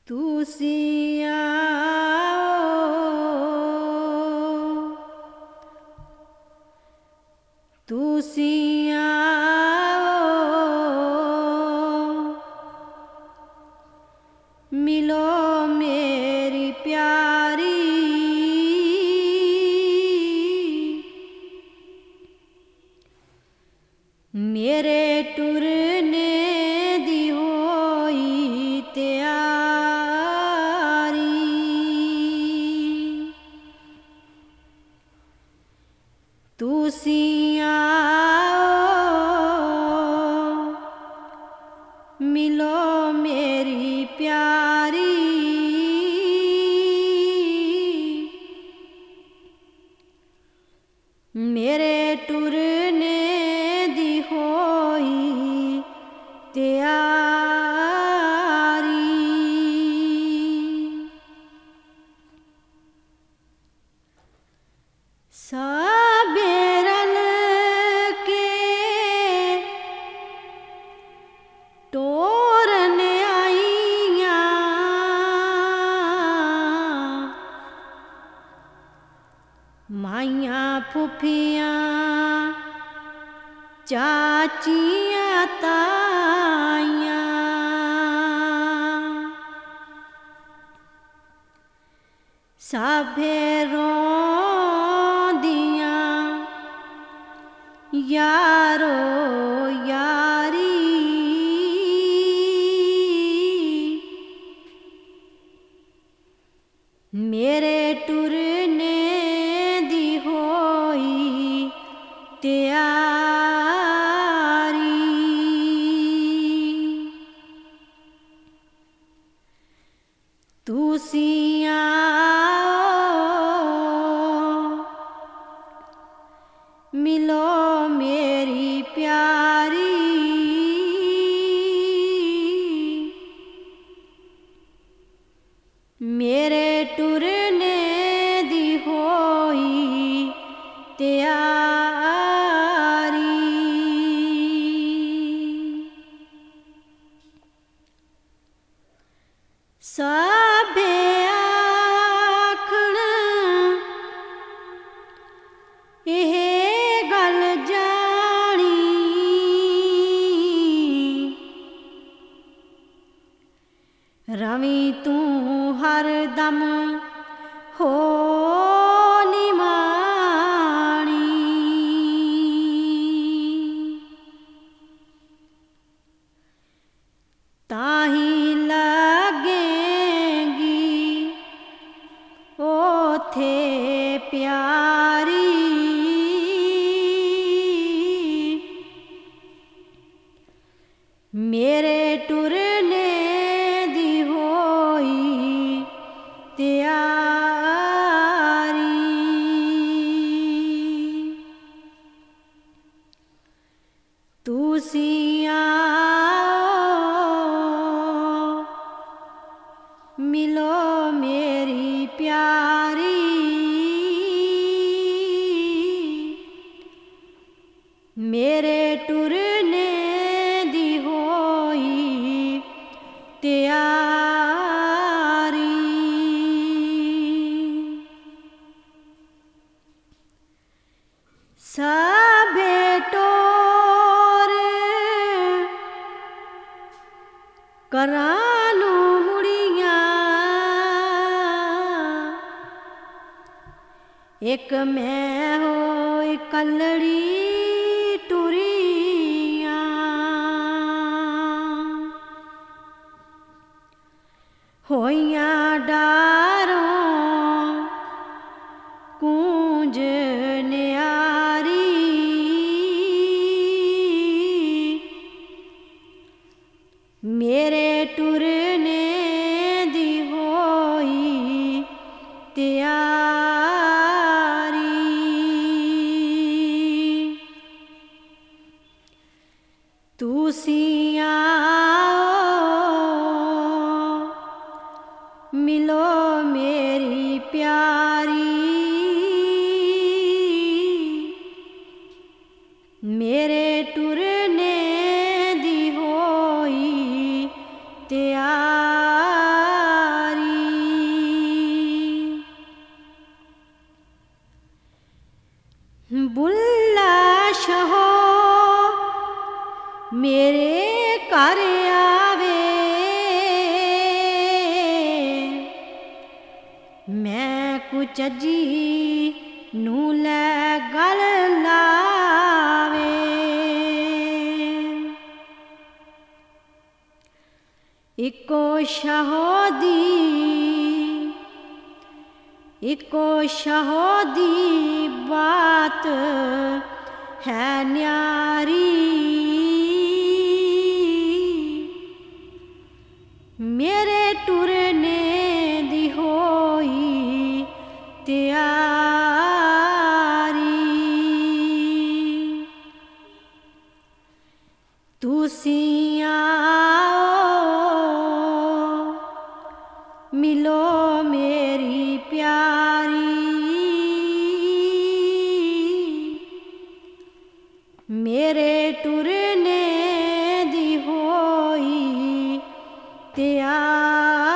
तुसिया तुसिया मिलो मेरी प्यारी, मेरे टुरने दी होई तैयारी। तुसिया मिलो मेरी प्यारी, मेरे टुरने दी होई तैयारी। सबे रल के टोरन आईयां, माइयां फुफियां चाचियां ताइयां, साभे रोंदियां यारो यारी। मेरे टुरने दी होई तैयारी। तुसिया मिलो मेरी प्यारी, मेरे टुरने दी होई तैयारी। साभे आखण एह गल जानी, रवि तू हरदम हो निमाणी। ताही लगेंगी ओथे प्यारी, मेरे टुरने दी होई तैयारी। तुसिया मिलो मेरी प्यारी, मेरे टुरने दी होई तैयारी। सबे टोर करानू मुड़ियां, एक मैं होई कलड़ी टुरियां। होइयां डारों कूंज न्यारी, मेरे टुरने दी होई तैयारी। तुसिया मिलो मेरी प्यारी, मेरे टुरने दी होई तैयारी। मेरे घर आवे मैं कुछ जी नू लै गल लावे इको शहोदी बात है न्यारी मेरे टुरने दी होई तैयारी तुसी मिलो मेरी प्यारी मेरे टुरने दी होई तैयारी